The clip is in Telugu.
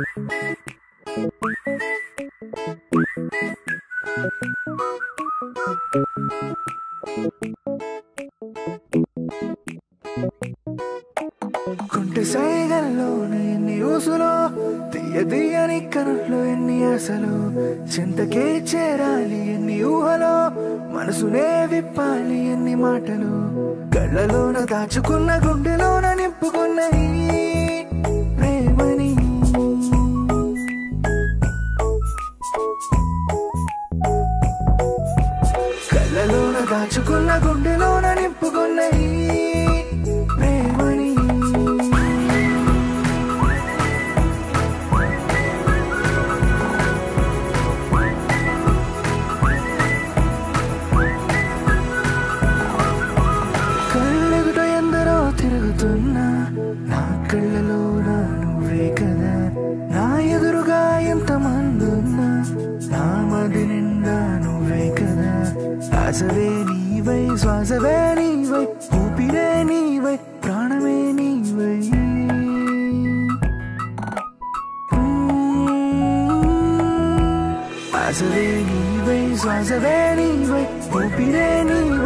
కుంటి సైగల్లోనే ఎన్ని ఊసులో తీయని కనుల్లో ఎన్ని ఆశలు చింతకే చేరాలి ఎన్ని ఊహలో మనసునే విప్పాలి ఎన్ని మాటలు కళ్ళలోన దాచుకున్న గుండెలోన నింపుకున్న ఈ ప్రేమని కళ్ళలోన దాచుకున్న గుండెలోన నింపుకున్న ఈ ప్రేమని కళ్ళెదుట ఎందరో తిరుగుతున్నా నా కళ్ళలోన నువ్వే కదా నా ఎదురుగా ఎంతమందున్నా నా మది నిండా నువ్వే కదా ఆశవే నీవై శ్వాసవే నీవై ఊపిరే నీవై ప్రాణమే నీవై ఆశవే నీవై శ్వాసవే నీవై ఊపిరే నీవై